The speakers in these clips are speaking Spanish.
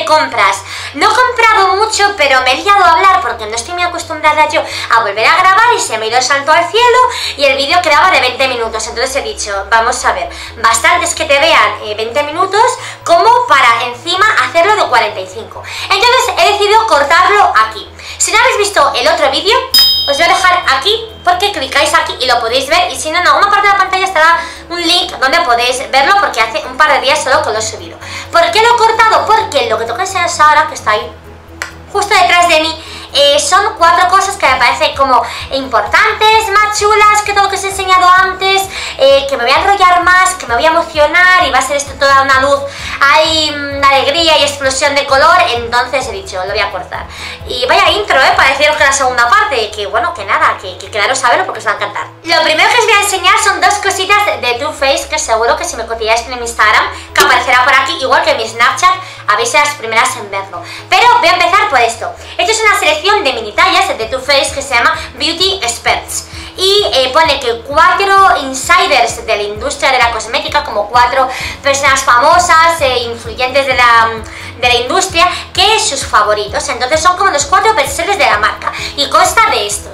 compras. No he comprado mucho, pero me he liado a hablar porque no estoy muy acostumbrada yo a volver a grabar y se me ha ido el salto al cielo y el vídeo quedaba de 20 minutos. Entonces he dicho, vamos a ver, bastantes que te vean 20 minutos como para encima hacerlo de 45. Entonces he decidido cortarlo aquí. Si no habéis visto el otro vídeo, os voy a dejar aquí porque clicáis aquí y lo podéis ver, y si no, en alguna parte de la pantalla estará un link donde podéis verlo porque hace un par de días solo que lo he subido. ¿Por qué lo he cortado? Porque lo que toca enseñaros ahora, que está ahí justo detrás de mí, son 4 cosas que me parecen como importantes, más chulas que todo lo que os he enseñado antes, que me voy a enrollar más, que me voy a emocionar y va a ser esto toda una luz, hay alegría y explosión de color. Entonces he dicho, lo voy a cortar. Y vaya intro, para deciros que la segunda parte, que bueno, que nada, que quedaros a verlo porque os va a encantar. Lo primero que os voy a enseñar son 2 cositas de Too Faced, que seguro que si me cotilláis en mi Instagram, que aparecerá por aquí, igual que en mi Snapchat, habéis sido las primeras en verlo. Pero voy a empezar por esto. Esto es una selección de mini tallas de Too Faced que se llama Beauty Experts. Y pone que 4 insiders de la industria de la cosmética, como 4 personas famosas e influyentes de la industria, que es sus favoritos. Entonces son como los 4 bestsellers de la marca y consta de esto.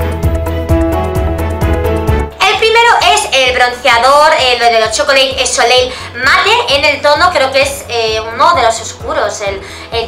El primero es el bronceador, lo de los Chocolate Soleil Mate, en el tono, creo que es uno de los oscuros, el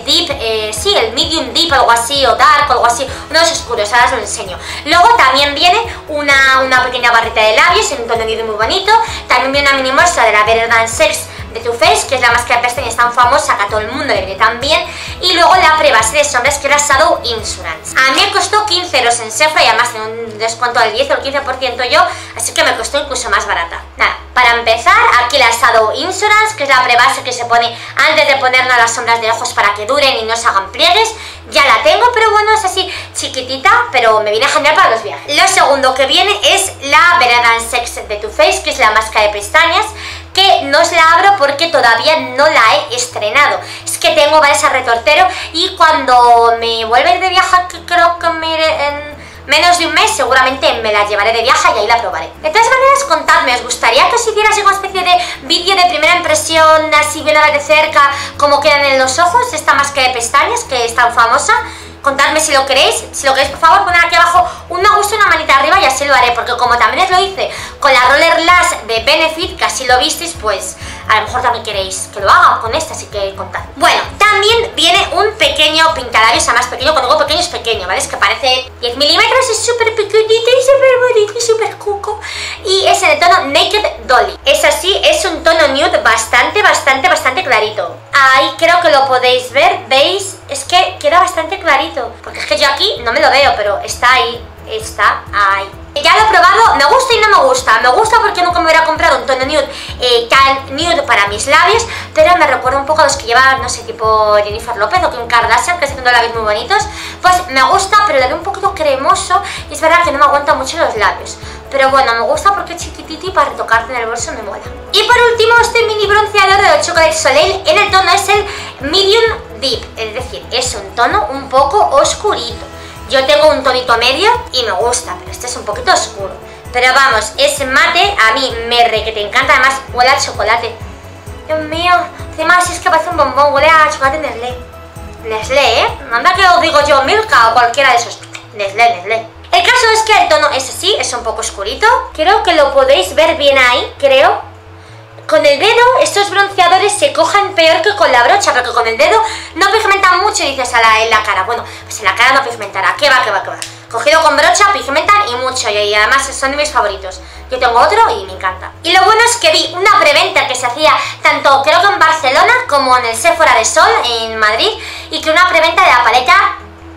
deep, sí, el medium deep, algo así, o dark, algo así, uno de los oscuros, ahora os lo enseño. Luego también viene una pequeña barrita de labios en un tono muy bonito. También viene una mini muestra de la Better Than Sex de Too Faced, que es la máscara de pestañas tan famosa que a todo el mundo le viene tan bien. Y luego la prebase de sombras, que era Shadow Insurance. A mí me costó 15 euros en Sephora y además tiene un descuento del 10 o el 15% yo, así que me costó incluso más barata. Nada, para empezar, aquí la Shadow Insurance, que es la prebase que se pone antes de ponernos las sombras de ojos para que duren y no se hagan pliegues. Ya la tengo, pero bueno, es así chiquitita, pero me viene genial para los viajes. Lo segundo que viene es la Better Than Sex de Too Faced, que es la máscara de pestañas, que no os la abro porque todavía no la he estrenado. Es que tengo varias a retortero y cuando me vuelva a ir de viaje, que creo que me iré en menos de un mes, seguramente me la llevaré de viaje y ahí la probaré. De todas maneras, contadme, ¿os gustaría que os hiciera así una especie de vídeo de primera impresión, así viéndola de cerca, cómo quedan en los ojos esta máscara de pestañas que es tan famosa? Contadme si lo queréis, por favor poned aquí abajo un me gusta y una manita arriba y así lo haré, porque como también os lo hice con la Roller Lash de Benefit, que así lo visteis, pues a lo mejor también queréis que lo haga con esta, así que contad. Bueno, también viene un pequeño pintalabios, además pequeño, cuando digo pequeño es pequeño, ¿vale? Es que parece 10 milímetros, es súper pequeñito y súper bonito y súper cuco. Y es en el tono Naked Dolly. Es así, es un tono nude bastante clarito. Ahí creo que lo podéis ver, ¿veis? Es que queda bastante clarito, porque es que yo aquí no me lo veo, pero está ahí, está ahí. Ya lo he probado, me gusta y no me gusta. Me gusta porque nunca me hubiera comprado un tono nude tan nude para mis labios, pero me recuerda un poco a los que llevan, no sé, tipo Jennifer López o Kim Kardashian, que están haciendo labios muy bonitos. Pues me gusta, pero le veo un poquito cremoso y es verdad que no me aguanta mucho los labios. Pero bueno, me gusta porque es chiquitito y para retocarte en el bolso me mola. Y por último, este mini bronceador de los Chocolate Soleil, en el tono es el Medium Deep, es decir, es un tono un poco oscurito. Yo tengo un tonito medio y me gusta, pero este es un poquito oscuro. Pero vamos, es mate, a mí que te encanta, además huele a chocolate. Dios mío, encima si es que parece un bombón, huele a chocolate Nestlé. Nestlé, Anda que os digo yo, Milka o cualquiera de esos. Nestlé. El caso es que el tono es así, es un poco oscurito. Creo que lo podéis ver bien ahí, creo. Con el dedo estos bronceadores se cogen peor que con la brocha, porque con el dedo no pigmentan mucho y dices en la cara. Bueno, pues en la cara no pigmentará, ¿qué va? Cogido con brocha pigmentan y mucho, y además son de mis favoritos. Yo tengo otro y me encanta. Y lo bueno es que vi una preventa que se hacía tanto creo que en Barcelona como en el Sephora de Sol en Madrid, y que una preventa de la paleta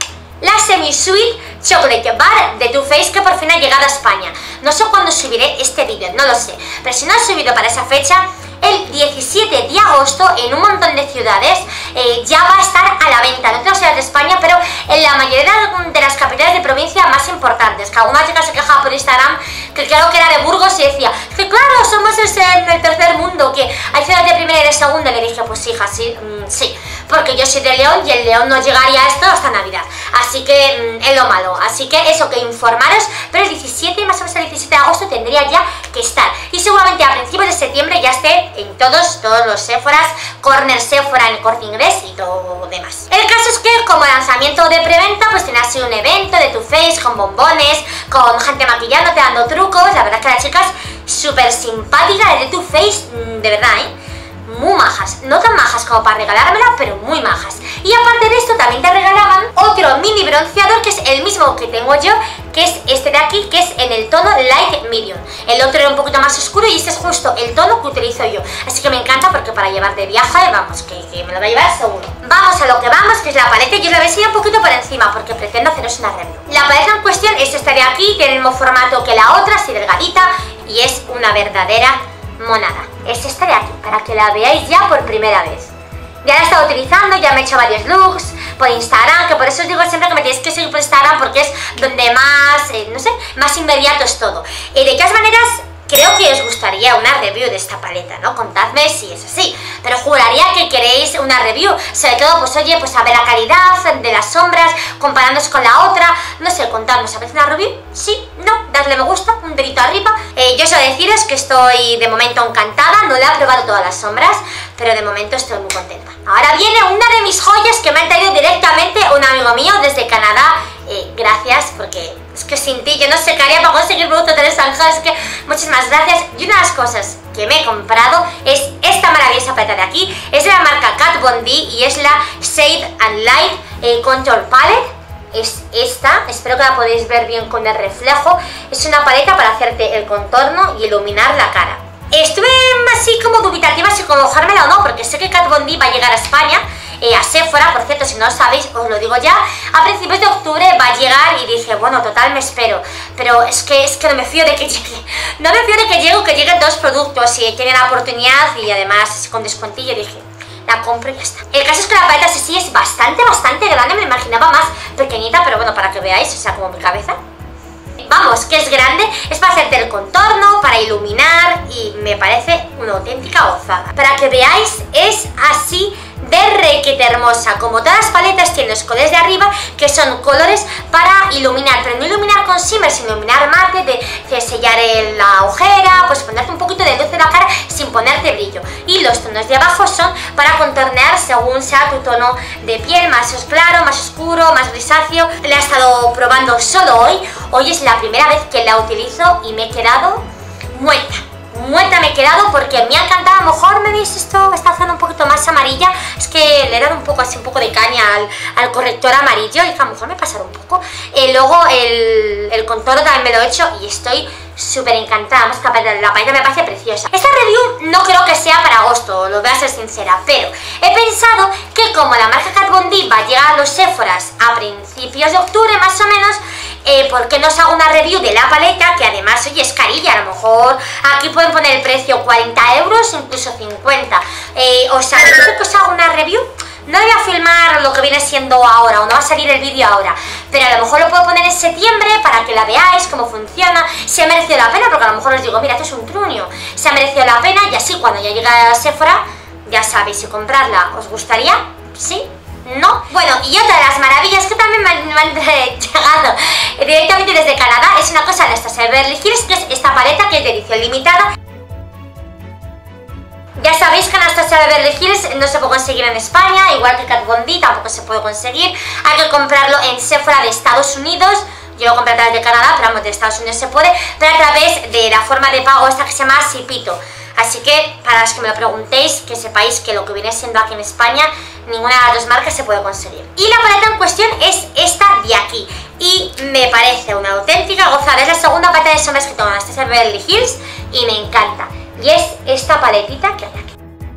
la Semi Sweet Chocolate Bar de Too Faced, que por fin ha llegado a España. No sé cuándo subiré este vídeo, no lo sé, pero si no he subido para esa fecha, el 17 de agosto en un montón de ciudades ya va a estar a la venta, no en todas las ciudades de España, pero en la mayoría de las capitales de provincia más importantes. Que alguna chica se quejaba por Instagram que creo que era de Burgos y decía que claro, somos en el tercer mundo, que hay ciudades de primera y de segunda, y le dije pues hija, sí, porque yo soy de León y el León no llegaría a esto hasta Navidad, así que es lo malo. Así que eso, que informaros, pero el 17, más o menos el 17 de agosto tendría ya que estar, y seguramente a principios de septiembre ya esté en todos los Sephoras, Corner Sephora, en Corte Inglés y todo demás. El caso es que como lanzamiento de preventa pues tiene así un evento de Too Faced con bombones, con gente maquillándote, dando trucos. La verdad es que las chicas súper simpáticas de Too Faced, de verdad, muy majas, no tan majas como para regalármela, pero muy majas. Y aparte de esto también te regalaban otro mini bronceador que es el mismo que tengo yo, que es este de aquí, que es en el tono Light Medium. El otro era un poquito más oscuro y este es justo el tono que utilizo yo, así que me encanta porque para llevar de viaje, vamos, que me lo va a llevar seguro. Vamos a lo que vamos, que es la paleta. Yo la voy a enseñar un poquito por encima porque pretendo haceros una review. La paleta en cuestión es esta de aquí, tiene el mismo formato que la otra, así delgadita, y es una verdadera monada. Es esta de aquí, para que la veáis ya por primera vez. Ya la he estado utilizando, ya me he hecho varios looks por Instagram, que por eso os digo siempre que me tenéis que seguir por Instagram porque es donde más, no sé, más inmediato es todo. De todas maneras, creo que os gustaría una review de esta paleta, ¿no? Contadme si es así, pero juraría que queréis una review, sobre todo, pues oye, pues a ver la calidad de las sombras, comparándonos con la otra, no sé, contadnos, ¿habéis una review? Sí, no, dadle me gusta, un dedito arriba. Yo solo deciros que estoy de momento encantada, no le he probado todas las sombras, pero de momento estoy muy contenta. Ahora viene una de mis joyas que me ha traído directamente un amigo mío desde Canadá. Gracias, porque es que sin ti yo no sé qué haría para conseguir productos de Sanja, es que muchísimas gracias. Y una de las cosas que me he comprado es esta maravillosa paleta de aquí, es de la marca Kat Von D y es la Shade and Light Contour Palette. Es esta, espero que la podéis ver bien con el reflejo. Es una paleta para hacerte el contorno y iluminar la cara. Estuve así como dubitativa si cogérmela o no, porque sé que Kat Von D va a llegar a España, a Sephora, por cierto, si no lo sabéis, os lo digo ya, a principios de octubre va a llegar, y dije, bueno, total, me espero, pero es que no me fío de que llegue, no me fío de que llegue o que lleguen dos productos, y tiene la oportunidad, y además con descuentillo, dije, la compro y ya está. El caso es que la paleta sí es bastante grande, me imaginaba más pequeñita, pero bueno, para que veáis, o sea, como mi cabeza. Vamos, que es grande, es para hacerte el contorno, para iluminar, y me parece una auténtica gozada. Para que veáis, es así de requete hermosa. Como todas las paletas, tiene los colores de arriba que son colores para iluminar, pero no iluminar con shimmer, sino iluminar mate, de sellar la ojera, pues ponerte un poquito de luz en la cara sin ponerte brillo. Y los tonos de abajo son para contornear según sea tu tono de piel, más claro, más oscuro, más grisáceo. La he estado probando solo hoy es la primera vez que la utilizo y me he quedado muerta me he quedado porque me ha encantado. A lo mejor me veis esta zona un poquito más amarilla, es que le he dado un poco de caña al corrector amarillo y a lo mejor me pasará un poco. Luego el contorno también me lo he hecho y estoy súper encantada. La paleta me parece preciosa. Esta review no creo que sea para agosto, lo voy a ser sincera, pero he pensado que como la marca Kat Von D va a llegar a los Sephoras a principios de octubre más o menos, ¿por qué no os hago una review de la paleta? Que además, oye, es carilla, a lo mejor aquí pueden poner el precio 40 euros, incluso 50. O sea, yo creo que os hago una review. No voy a filmar lo que viene siendo ahora, o no va a salir el vídeo ahora, pero a lo mejor lo puedo poner en septiembre para que la veáis, cómo funciona, si ha merecido la pena, porque a lo mejor os digo, mira, esto es un truño, si ha merecido la pena, y así cuando ya llegue a Sephora, ya sabéis si comprarla. ¿Os gustaría? ¿Sí? ¿No? Bueno, y otra de las maravillas que también me han llegado directamente desde Canadá es una cosa de estas Beverly Hills, que es esta paleta que es de edición limitada. Ya sabéis que Anastasia Beverly Hills no se puede conseguir en España, igual que Kat Von D tampoco se puede conseguir. Hay que comprarlo en Sephora de Estados Unidos. Yo lo compré a través de Canadá, pero vamos, de Estados Unidos se puede, pero a través de la forma de pago esta que se llama Sipito. Así que, para los que me lo preguntéis, que sepáis que lo que viene siendo aquí en España, ninguna de las dos marcas se puede conseguir. Y la paleta en cuestión es esta de aquí, y me parece una auténtica gozada. Es la segunda paleta de sombras que tengo en Anastasia Beverly Hills, y me encanta. Y es esta paletita que hay aquí.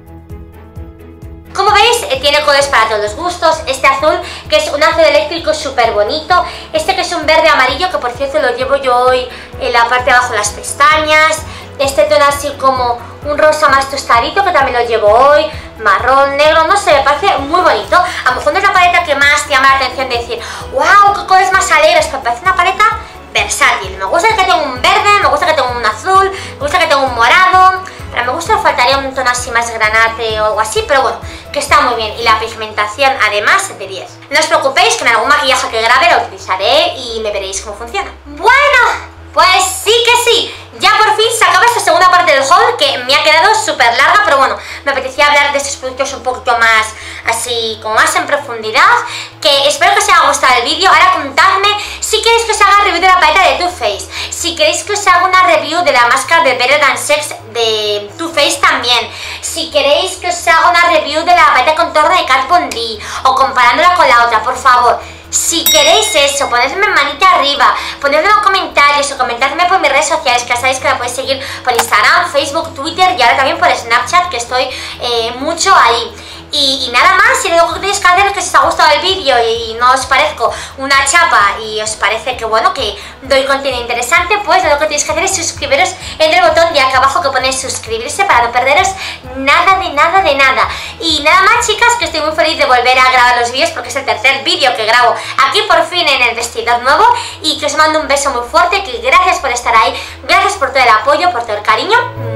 Como veis, tiene colores para todos los gustos. Este azul, que es un azul eléctrico súper bonito. Este que es un verde amarillo, que por cierto lo llevo yo hoy en la parte de abajo de las pestañas. Este tono así como un rosa más tostadito, que también lo llevo hoy. Marrón, negro, no sé, me parece muy bonito. A lo mejor no es la paleta que más te llama la atención de decir, wow, qué colores más alegres, pero me parece una paleta versátil. Me gusta que tenga un verde, me gusta que tenga un azul, me gusta que tenga un morado, pero me gusta que faltaría un tono así más granate o algo así, pero bueno, que está muy bien, y la pigmentación además de 10. No os preocupéis, que en algún maquillaje que grabe lo utilizaré y me veréis cómo funciona. Bueno, pues sí que sí, ya por fin se acaba esta segunda parte del haul, que me ha quedado súper larga, pero bueno, me apetecía hablar de estos productos un poquito más, así, como más en profundidad, que espero que os haya gustado el vídeo. Ahora contadme si queréis que os haga review de la paleta de Too Faced, si queréis que os haga una review de la máscara de Better Than Sex de Too Faced también, si queréis que os haga una review de la paleta de contorno de Kat Von D, o comparándola con la otra, por favor. Si queréis eso, ponedme manita arriba, ponedme en los comentarios o comentadme por mis redes sociales, que ya sabéis que la podéis seguir por Instagram, Facebook, Twitter y ahora también por Snapchat, que estoy mucho ahí. Y nada más, si lo único que tenéis que hacer es que si os ha gustado el vídeo y no os parezco una chapa y os parece que bueno, que doy contenido interesante, pues lo que tenéis que hacer es suscribiros en el botón de acá abajo que pone suscribirse para no perderos nada de nada de nada. Y nada más, chicas, que estoy muy feliz de volver a grabar los vídeos porque es el tercer vídeo que grabo aquí por fin en el vestidor nuevo, y que os mando un beso muy fuerte, que gracias por estar ahí, gracias por todo el apoyo, por todo el cariño.